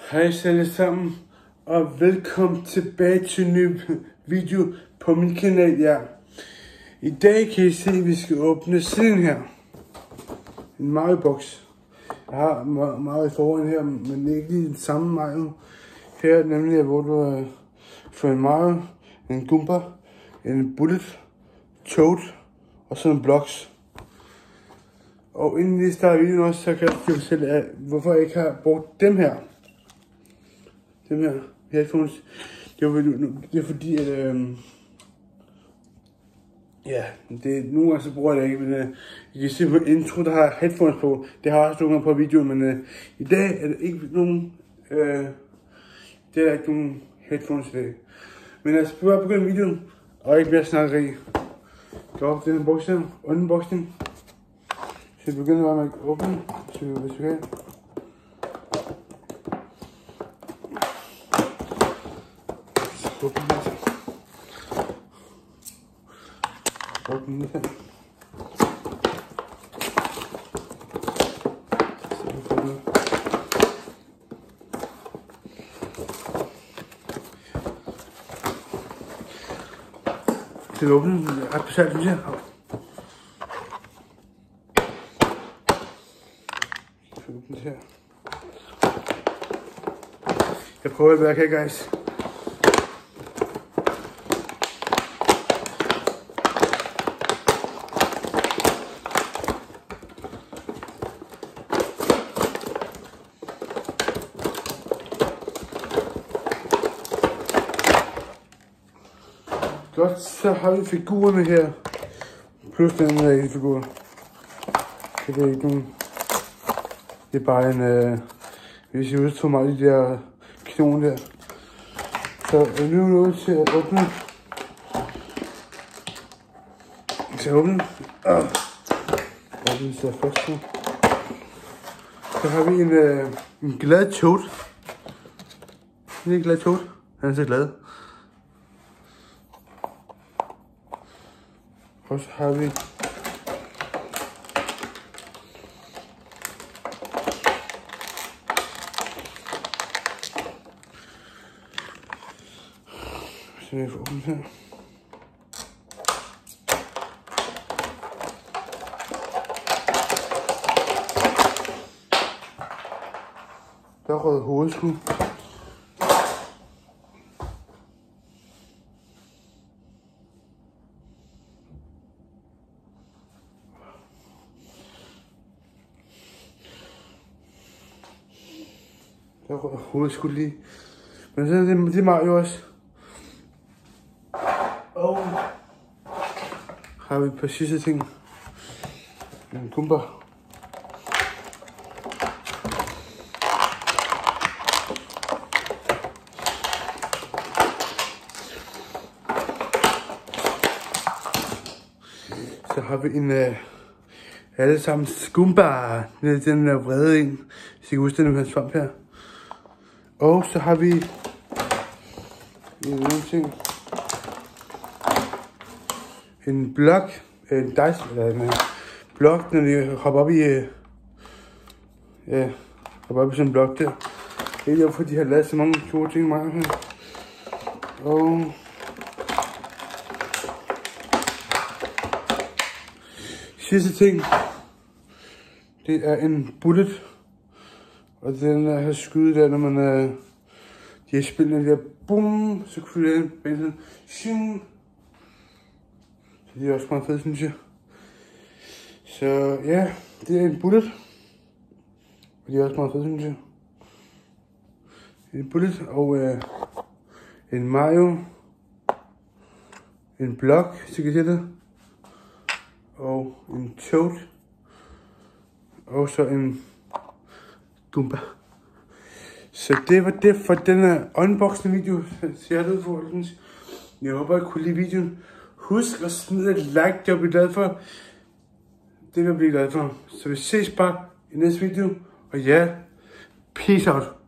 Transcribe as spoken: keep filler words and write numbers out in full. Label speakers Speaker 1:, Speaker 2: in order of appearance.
Speaker 1: Hej alle sammen, og velkommen tilbage til en ny video på min kanal. Ja. I dag kan I se, at vi skal åbne siden her. En Mario-boks. Jeg har Mario i forvejen her, men ikke lige den samme Mario. Her nemlig, hvor du har fået en Mario, en Goomba, en Bullet, Toad og sådan en Blox. Og inden vi starter videoen også, så kan jeg fortælle, at hvorfor jeg ikke har brugt dem her. Dem her headphones. Det er, det er fordi, at øh, ja, det, nogle gange så bruger jeg det ikke, men øh, I kan se på intro, der har headphones på. Det har jeg også nogle gange på videoen, men øh, i dag er der ikke nogen, øh, det er der ikke nogen headphones i dag. Men lad os bare begynde videoen, og ikke mere snakkeri. Gå op til den boks her, unboxing. Så vi begynder bare med at åbne, så hvis vi kan. Åbne lidt her. Åbne lidt her. Det er åbnet, det er ret besværligt, synes jeg. Så åbne det her. Jeg prøver at være her, guys. Godt, så har vi figurerne her. Plus den her figur. Det er ikke nogen. Det er bare en, øh, hvis jeg udstår mig de der knogen der. Så er nu nået til at åbne. Så åbne. Ah. Åbne sig først nu. Så har vi en, øh, en glad Toad. Det er en glad Toad. Han er så glad. Og så har vi så vi får åbnet her. Der er rød hovedskud. Der er hovedskud lige. Men så er det, det er Mario også. Og har vi et par sidste ting. En Goomba. Så har vi en uh, alle sammen Goomba. Det er den der vrede en. Hvis I kan huske den, her svamp her. Og så har vi en anden ting. En blok, en dice, eller en blok, når de hopper op i, ja, hopper op i sådan en blok der. Det er jo fordi, de har lavet så mange gode ting meget her. Og sidste ting, det er en bullet. Og den der her skyde der, når man øh, de her spillene der, bum, så fylder jeg ind bag sådan, shing. Så det er også meget fedt, synes jeg. Så ja, det er en bullet. Og det er også meget fedt, synes jeg. En bullet og øh, en Mario. En blok, så kan I se det. Og en Toad. Og så en Goomba. Så det var det for denne unboxing video. Så jeg ved for, jeg håber, I kunne lide videoen. Husk at smide et like, det jeg bliver glad for. Det vil jeg blive glad for. Så vi ses bare i næste video. Og ja, peace out.